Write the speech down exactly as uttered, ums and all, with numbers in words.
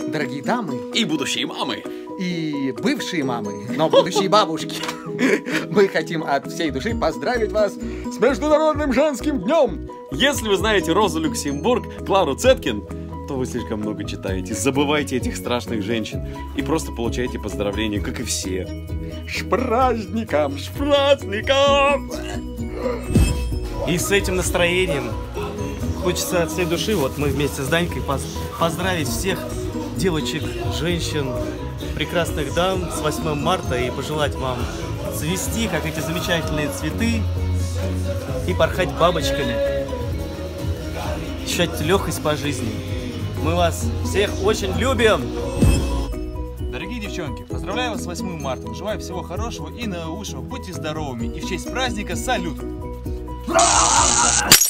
Дорогие дамы и будущие мамы, и бывшие мамы, но будущие бабушки, мы хотим от всей души поздравить вас с Международным женским днем! Если вы знаете Розу Люксембург, Клару Цеткин, то вы слишком много читаете. Забывайте этих страшных женщин и просто получайте поздравления, как и все. С праздником! С праздником! И с этим настроением хочется от всей души, вот мы вместе с Данькой поз поздравить всех девочек, женщин, прекрасных дам с восьмым марта и пожелать вам цвести, как эти замечательные цветы, и порхать бабочками, ощущать легкость по жизни. Мы вас всех очень любим! Дорогие девчонки, поздравляю вас с восьмым марта, желаю всего хорошего и наилучшего, будьте здоровыми, и в честь праздника салют!